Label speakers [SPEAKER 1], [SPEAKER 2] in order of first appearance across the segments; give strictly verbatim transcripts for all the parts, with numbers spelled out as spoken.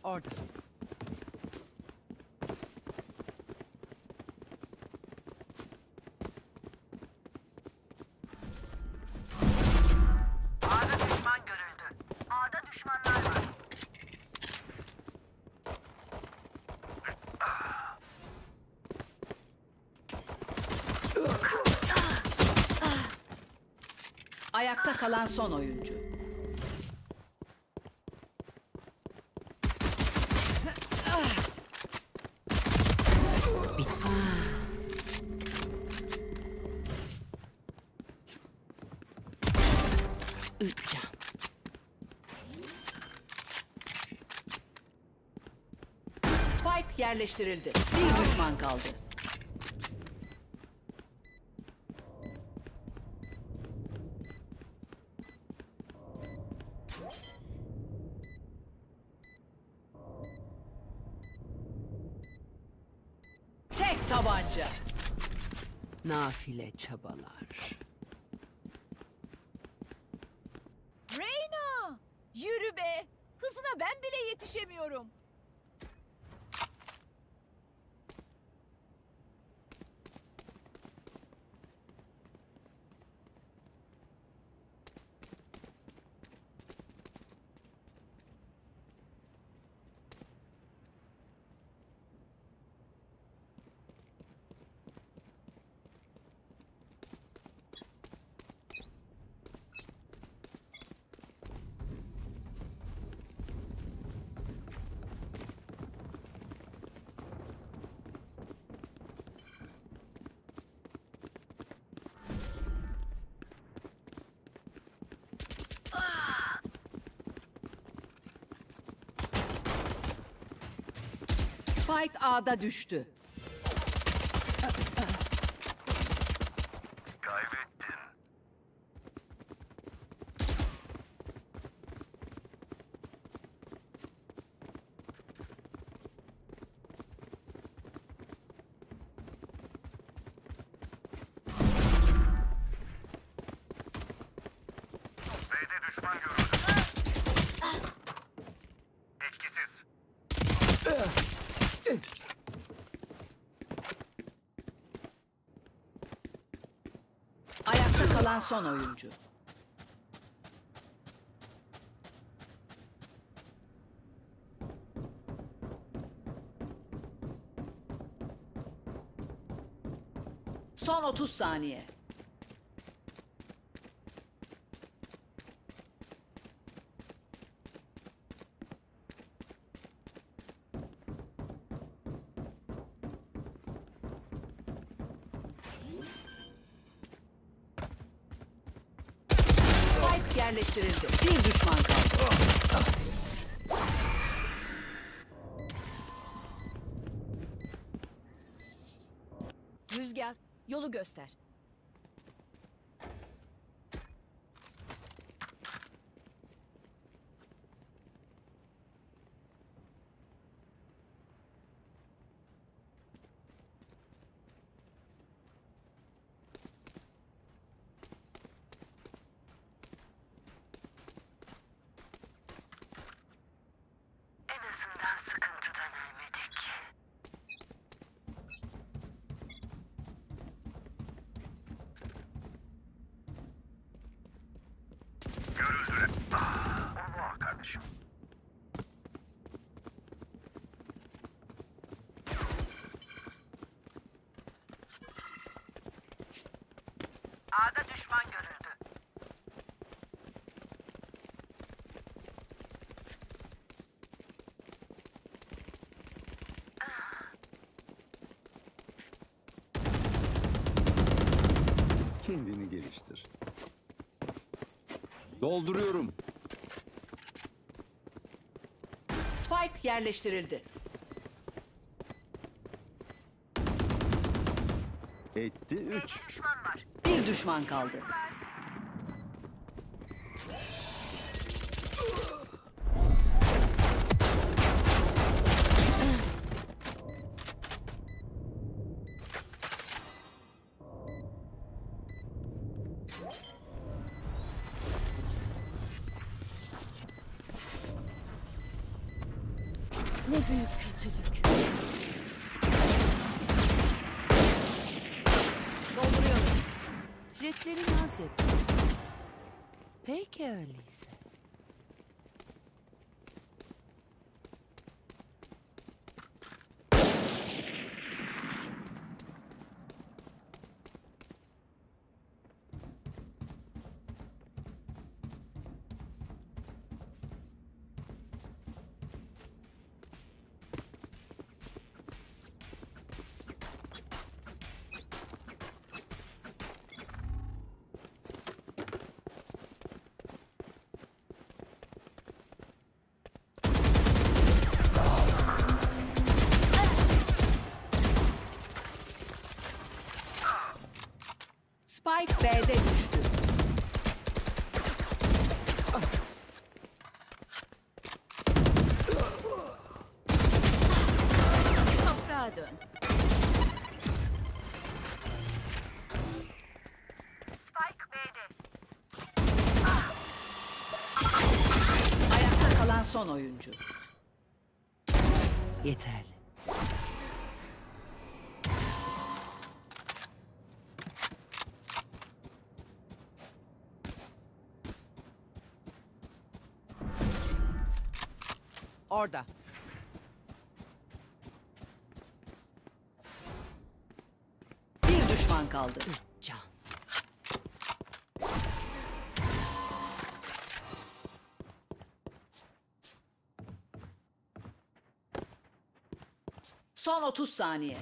[SPEAKER 1] orada.
[SPEAKER 2] A'da düşman görüldü. A'da düşmanlar var.
[SPEAKER 1] Ayakta kalan son oyuncu. Bitti. Üç can. Spike yerleştirildi. Bir düşman kaldı. Tek tabanca. Nafile çabalar.
[SPEAKER 3] Reyna! Yürü be! Hızına ben bile yetişemiyorum.
[SPEAKER 1] Spike A'da düştü.
[SPEAKER 2] Kaybettin. B'de düşman görüldü. Etkisiz.
[SPEAKER 1] Ayakta kalan son oyuncu. Son otuz saniye. Spike yerleştirildi. Bir düşman kaldı.
[SPEAKER 3] Rüzgar, yolu göster.
[SPEAKER 2] En azından sıkıntıdan ölmedik. Görüldüler. Ah, Allah kardeşim. A'da düşman görüldü.
[SPEAKER 4] Kendini geliştir. Dolduruyorum.
[SPEAKER 1] Spike yerleştirildi.
[SPEAKER 4] Etti üç.
[SPEAKER 2] Düşman var.
[SPEAKER 1] Bir düşman kaldı.
[SPEAKER 3] Ne büyük kötülük.
[SPEAKER 1] Dolduruyorum.
[SPEAKER 5] Jetleri naz et. Peki öyleyse.
[SPEAKER 1] Spike B'de düştü.
[SPEAKER 3] Toprağa dön.
[SPEAKER 2] Spike B'de.
[SPEAKER 1] Ayakta kalan son oyuncu.
[SPEAKER 5] Yeterli. Orada.
[SPEAKER 1] Bir düşman kaldı.
[SPEAKER 5] Can.
[SPEAKER 1] Son otuz saniye.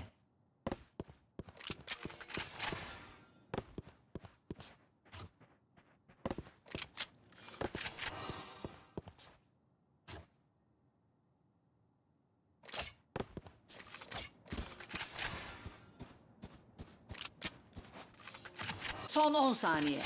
[SPEAKER 1] Son on saniye.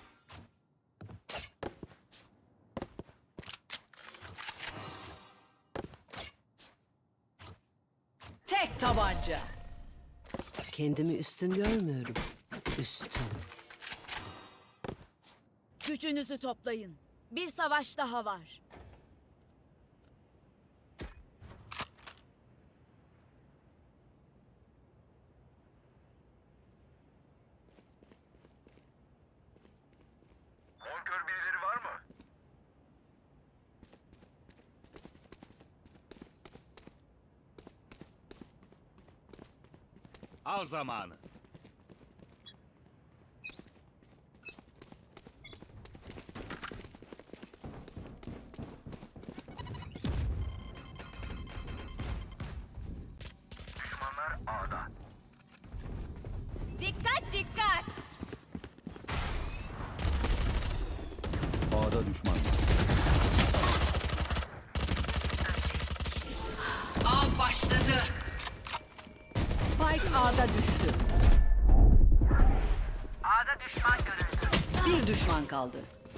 [SPEAKER 1] Tek tabanca.
[SPEAKER 5] Kendimi üstün görmüyorum. Üstün.
[SPEAKER 3] Gücünüzü toplayın. Bir savaş daha var.
[SPEAKER 2] Bonkör birileri var mı?
[SPEAKER 6] Av zamanı.
[SPEAKER 2] Düşmanlar A'da.
[SPEAKER 3] Dikkat dikkat.
[SPEAKER 4] A'da düşman.
[SPEAKER 1] Av başladı. Spike A'da düştü.
[SPEAKER 2] A'da düşman görüldü.
[SPEAKER 1] Bir düşman kaldı.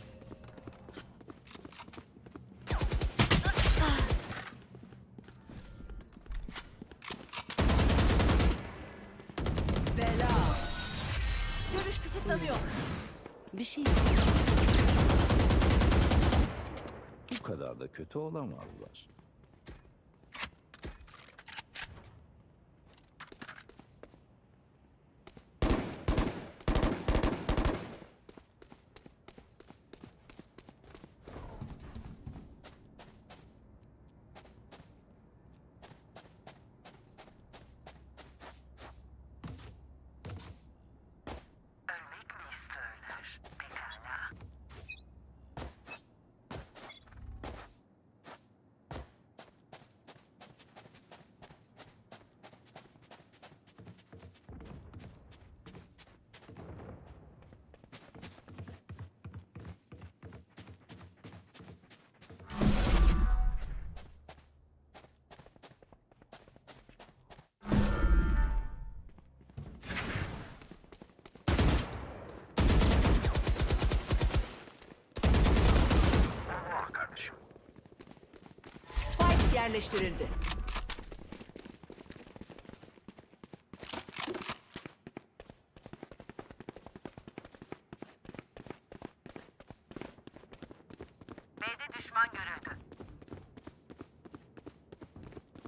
[SPEAKER 1] Bela.
[SPEAKER 3] Görüş kısıtlanıyor.
[SPEAKER 5] Bir şey istedim.
[SPEAKER 4] Bu kadar da kötü olamazlar.
[SPEAKER 2] Ölmek mi isterler? Pekala. Ah kardeşim.
[SPEAKER 1] Spike yerleştirildi.
[SPEAKER 2] B'de düşman görüldü.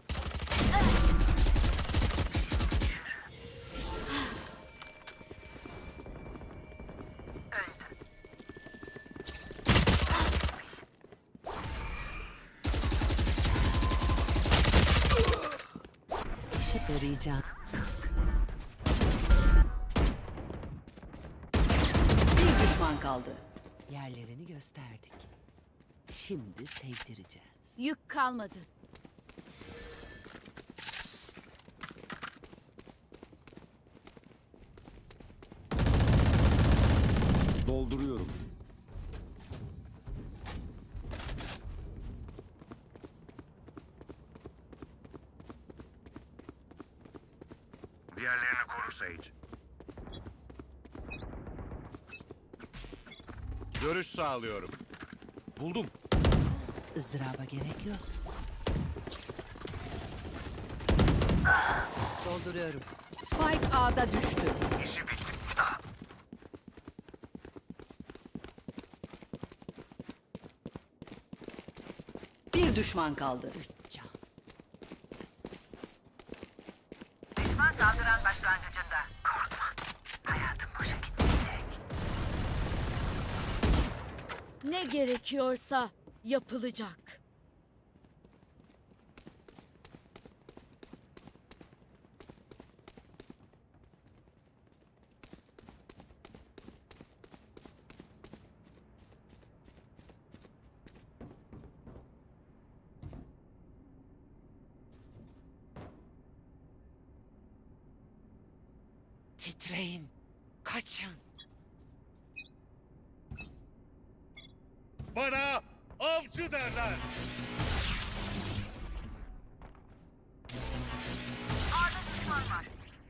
[SPEAKER 5] heyecan.
[SPEAKER 1] Bir düşman kaldı.
[SPEAKER 5] Yerlerini gösterdik. Şimdi sevdireceğiz.
[SPEAKER 3] Yük kalmadı.
[SPEAKER 4] Dolduruyorum.
[SPEAKER 6] Diğerlerini koru Sage. Görüş sağlıyorum. Buldum.
[SPEAKER 5] Izdıraba gerek yok. Dolduruyorum.
[SPEAKER 1] Spike A'da düştü.
[SPEAKER 6] İşi bitti.
[SPEAKER 1] Bir düşman kaldı.
[SPEAKER 5] Can.
[SPEAKER 2] Düşman saldıran başlangıcında. Korkma. Hayatın boşa gitmeyecek.
[SPEAKER 3] Ne gerekiyorsa yapılacak.
[SPEAKER 5] Titreyin. Kaçın.
[SPEAKER 6] Bana avcı derler.
[SPEAKER 2] A'da düşman var.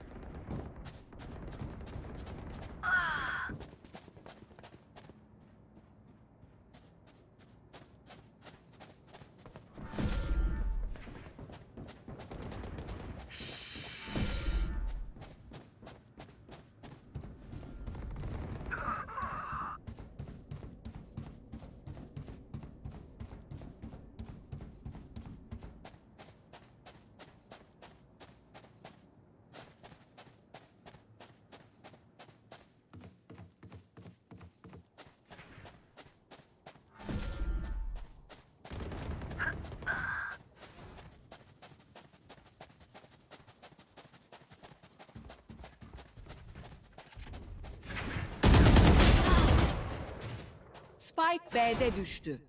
[SPEAKER 1] Spike B'de düştü.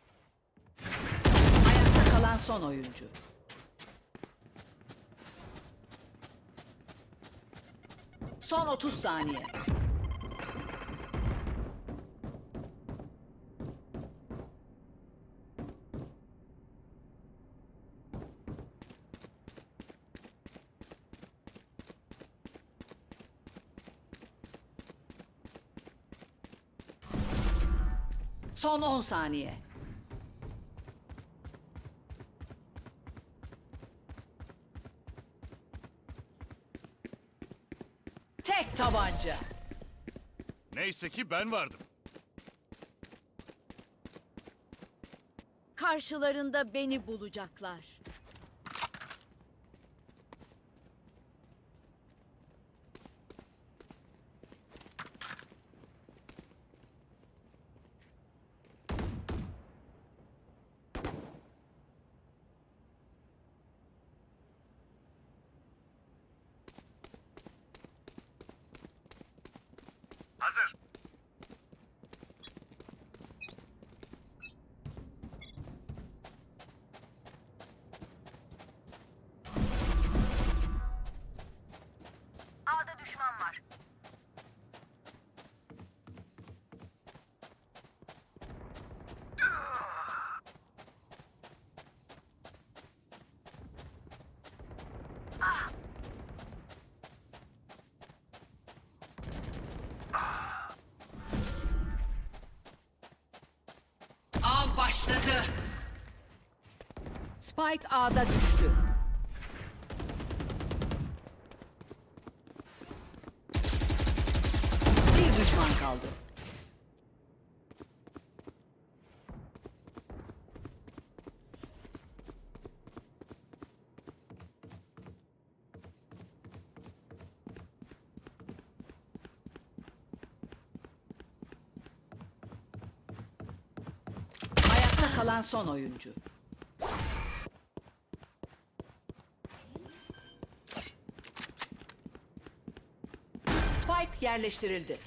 [SPEAKER 1] Ayakta kalan son oyuncu. Son otuz saniye. Son on saniye. Tek tabanca.
[SPEAKER 6] Neyse ki ben vardım.
[SPEAKER 3] Karşılarında beni bulacaklar.
[SPEAKER 6] Hazır.
[SPEAKER 2] A'da düşman var.
[SPEAKER 1] Av başladı. Spike A'da düştü. Bir düşman kaldı. Ayakta kalan son oyuncu. Spike yerleştirildi.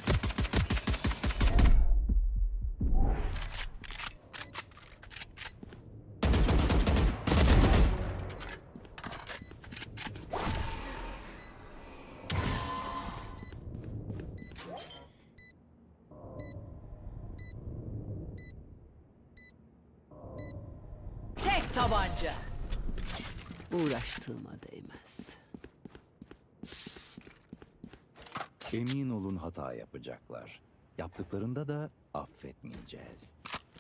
[SPEAKER 1] Tek tabanca.
[SPEAKER 5] Uğraştığıma değmez.
[SPEAKER 4] Emin olun hata yapacaklar. Yaptıklarında da affetmeyeceğiz.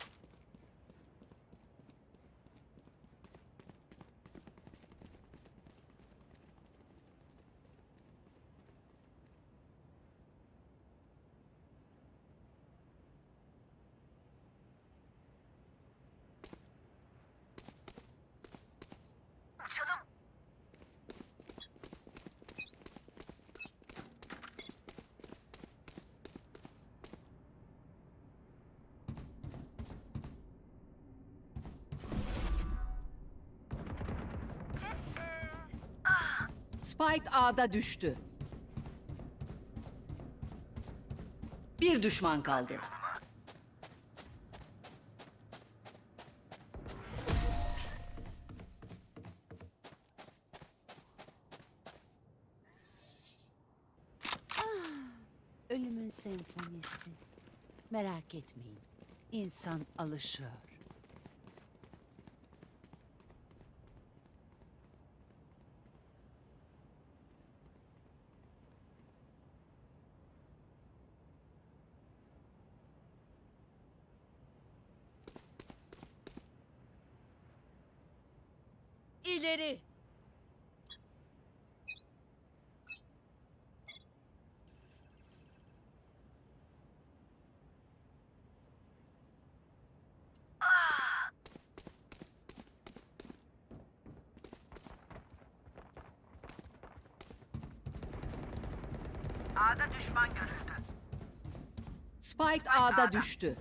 [SPEAKER 2] Uçalım.
[SPEAKER 1] Spike A'da düştü. Bir düşman kaldı.
[SPEAKER 5] Ölümün senfonisi. Merak etmeyin. İnsan alışıyor.
[SPEAKER 3] İleri.
[SPEAKER 2] A'da düşman görüldü.
[SPEAKER 1] Spike A'da düştü.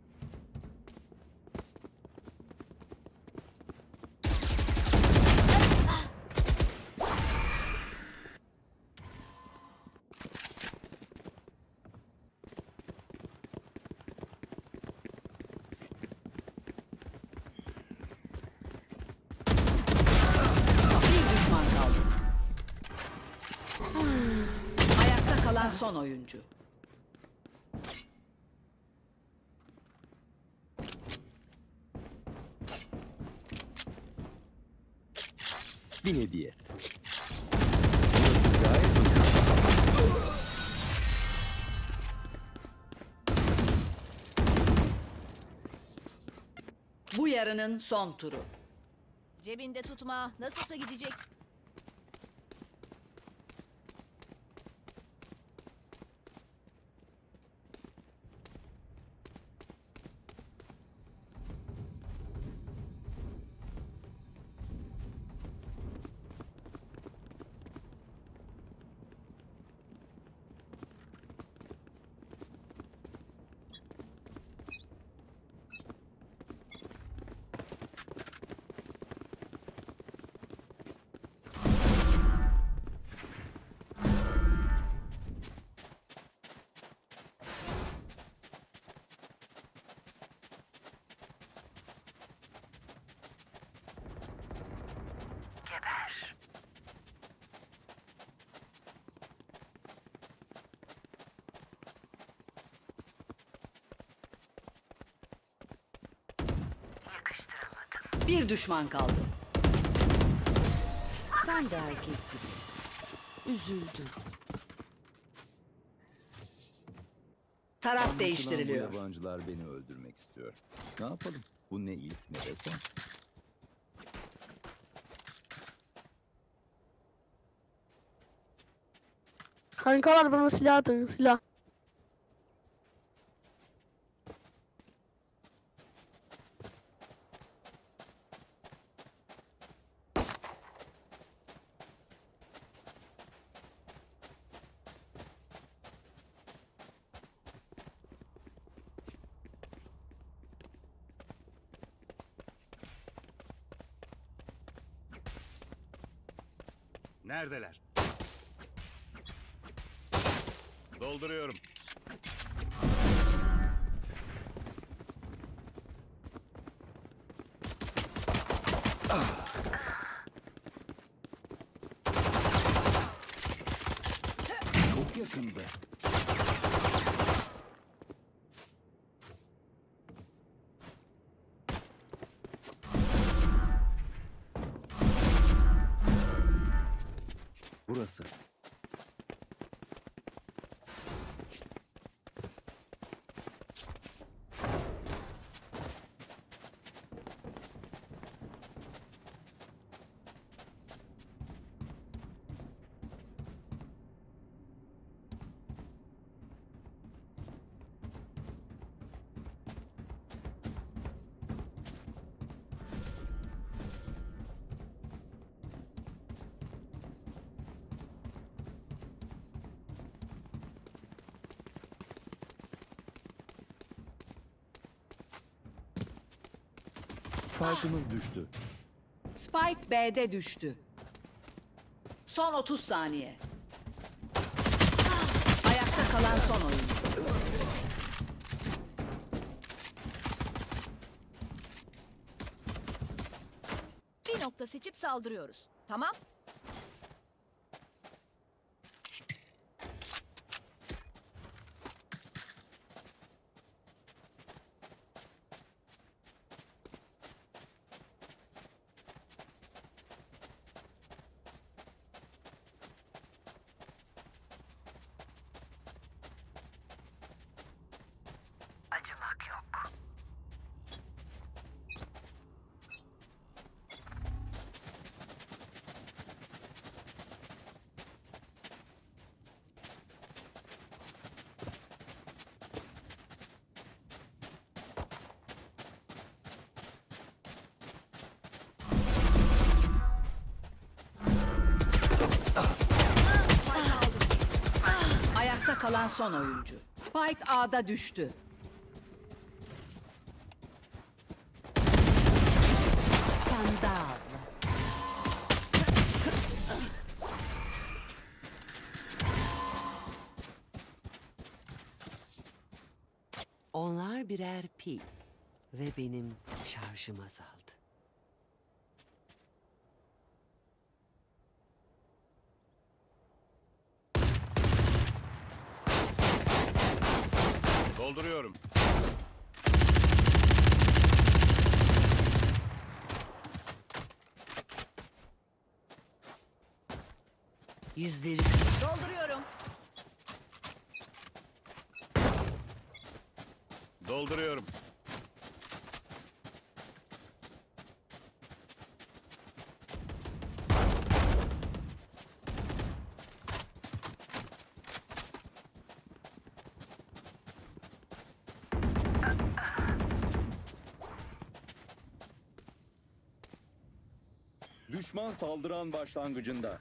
[SPEAKER 1] Bir düşman kaldı. Ayakta kalan son oyuncu.
[SPEAKER 4] Bir hediye. Burası gayet uygun.
[SPEAKER 1] Bu yarının son turu.
[SPEAKER 3] Cebinde tutma. Nasılsa gidecek.
[SPEAKER 2] Geber. Yakıştıramadım.
[SPEAKER 1] Bir düşman kaldı.
[SPEAKER 5] Sen de herkes gibi. Üzüldüm.
[SPEAKER 1] Taraf
[SPEAKER 4] Anlaşılan
[SPEAKER 1] değiştiriliyor.
[SPEAKER 4] Bu yabancılar beni öldürmek istiyor. Ne yapalım? Bu ne ilk ne de son.
[SPEAKER 7] Kankalar bana silah atın, silah.
[SPEAKER 6] Neredeler? Dolduruyorum.
[SPEAKER 4] Çok yakında. Burası. Spike'ımız düştü.
[SPEAKER 1] Spike B'de düştü. Son otuz saniye. Ayakta kalan son oyuncu.
[SPEAKER 3] Bir nokta seçip saldırıyoruz. Tamam.
[SPEAKER 2] Acımak yok.
[SPEAKER 1] Ayakta kalan son oyuncu. Spike A'da düştü.
[SPEAKER 5] Skandal. Onlar birer pil ve benim şarjım azaldı.
[SPEAKER 6] Dolduruyorum.
[SPEAKER 5] Yüzleri
[SPEAKER 3] Dolduruyorum.
[SPEAKER 6] Dolduruyorum.
[SPEAKER 4] Düşman saldıran başlangıcında.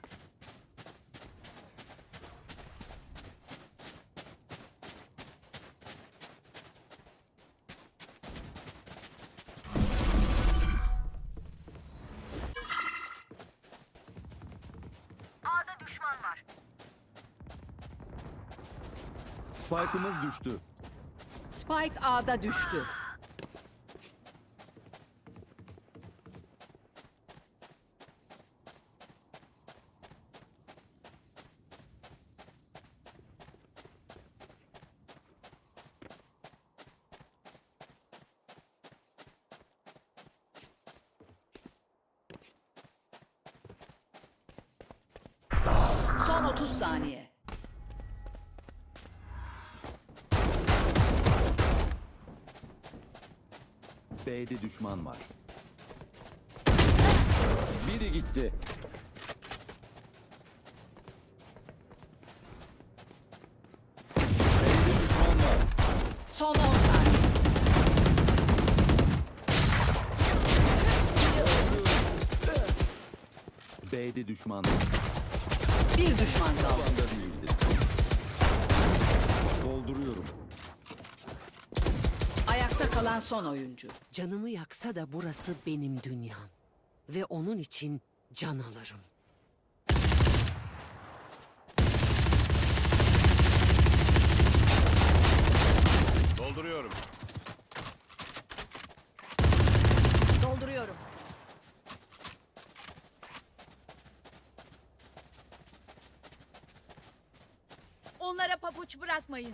[SPEAKER 2] A'da düşman var.
[SPEAKER 4] Spike'ımız düştü.
[SPEAKER 1] Spike A'da düştü. Son otuz saniye.
[SPEAKER 4] B'de düşman var. Biri gitti. B'de düşman var.
[SPEAKER 1] Son on saniye.
[SPEAKER 4] B'de düşman var.
[SPEAKER 1] Bir düşman kaldı.
[SPEAKER 4] Anda değildi. Dolduruyorum.
[SPEAKER 1] Ayakta kalan son oyuncu.
[SPEAKER 5] Canımı yaksa da burası benim dünyam. Ve onun için can alırım.
[SPEAKER 3] Onlara pabuç bırakmayın.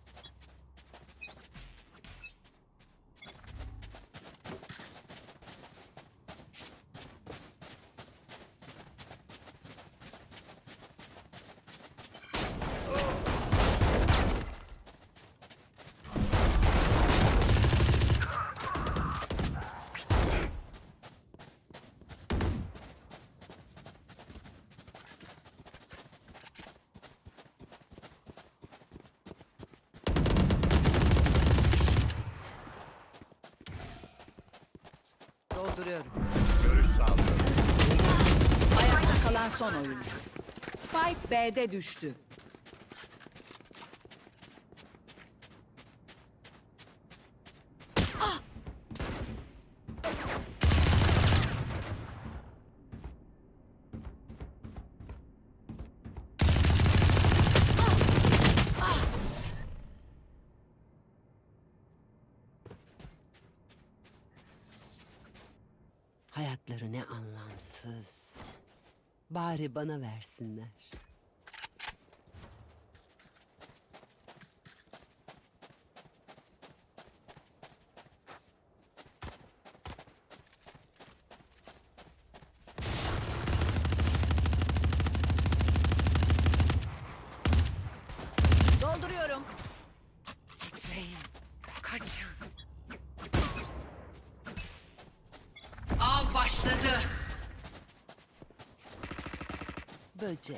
[SPEAKER 1] Dolduruyorum.
[SPEAKER 6] Görüş sağlıyorum.
[SPEAKER 1] Ayakta kalan son oyuncu. Spike B'de düştü.
[SPEAKER 5] Hayatları ne anlamsız. Bari bana versinler.
[SPEAKER 3] Dolduruyorum.
[SPEAKER 5] Titreyin, kaçın. Av başladı. Böcek.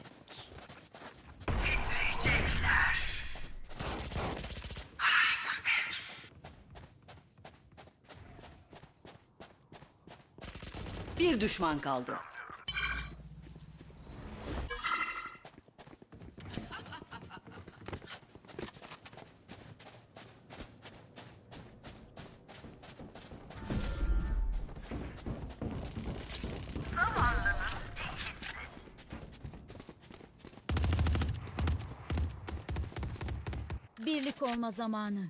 [SPEAKER 1] Bir düşman kaldı.
[SPEAKER 3] Birlik olma zamanı.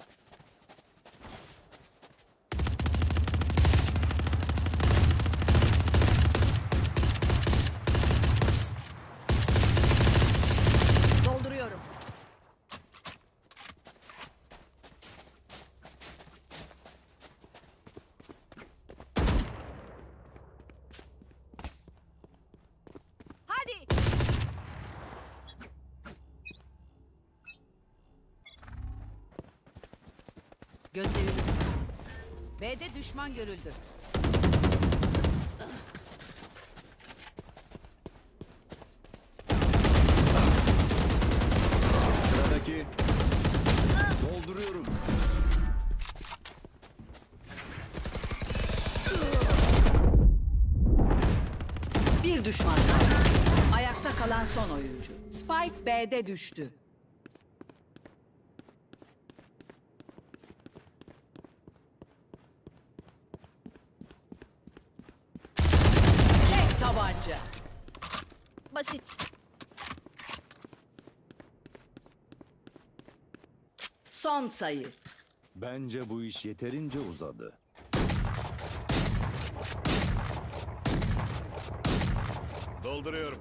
[SPEAKER 3] Dolduruyorum. Hadi.
[SPEAKER 1] Gözlerini. B'de düşman görüldü.
[SPEAKER 4] Sıradaki. Dolduruyorum.
[SPEAKER 1] Bir düşman kaldı. Ayakta kalan son oyuncu. Spike B'de düştü. Tek tabanca.
[SPEAKER 3] Basit.
[SPEAKER 1] Son sayı.
[SPEAKER 4] Bence bu iş yeterince uzadı.
[SPEAKER 6] Dolduruyorum.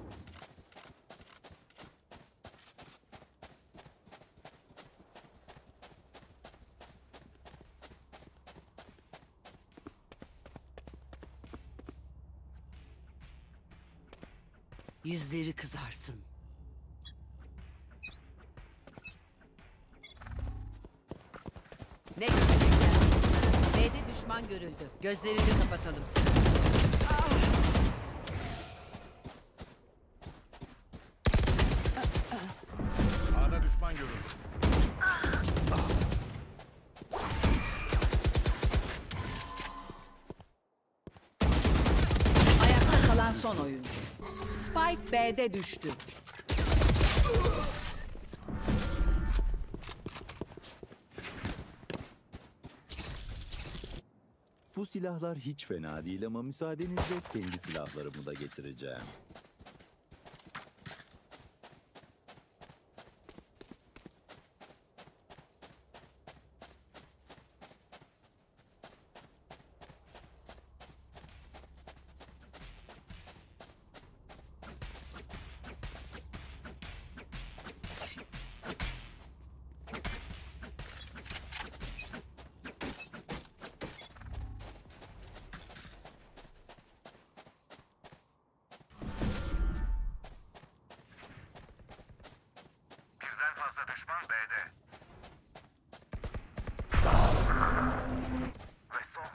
[SPEAKER 5] Yüzleri kızarsın.
[SPEAKER 1] Ne görecekler? B'de düşman görüldü. Gözlerini kapatalım.
[SPEAKER 6] A'da düşman görüldü.
[SPEAKER 1] Ayakta kalan son oyuncu. Spike B'de düştü.
[SPEAKER 4] Bu silahlar hiç fena değil ama müsaadenizle kendi silahlarımı da getireceğim.
[SPEAKER 2] Düşman B'de. Ve son.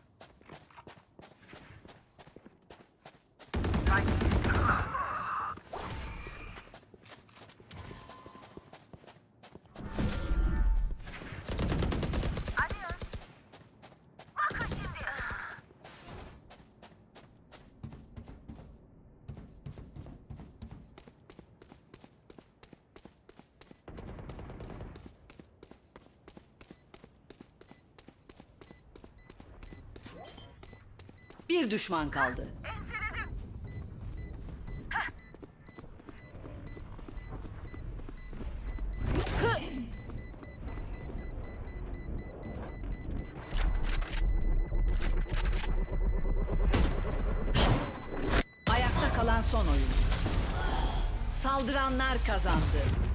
[SPEAKER 2] Adios. Bakın şimdi.
[SPEAKER 1] Bir düşman kaldı. Ayakta kalan son oyuncu. Saldıranlar kazandı.